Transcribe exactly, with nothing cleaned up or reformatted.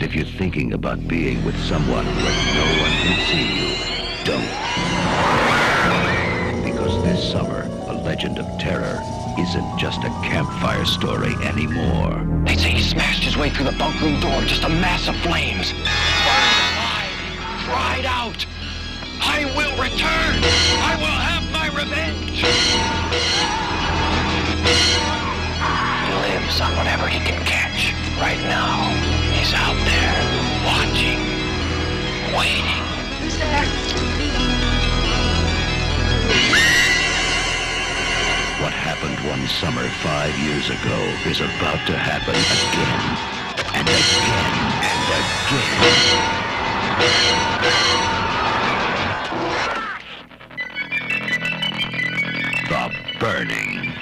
if you're thinking about being with someone where no one can see you, don't. Because this summer, A Legend of Terror isn't just a campfire story anymore. They say he smashed his way through the bunk room door, just a mass of flames. Burned alive, cried out, "I will return! I will have my revenge!" He lives on whatever he can catch. Right now, he's out there, watching, waiting. Who's there? What happened one summer five years ago is about to happen again, and again, and again. The Burning.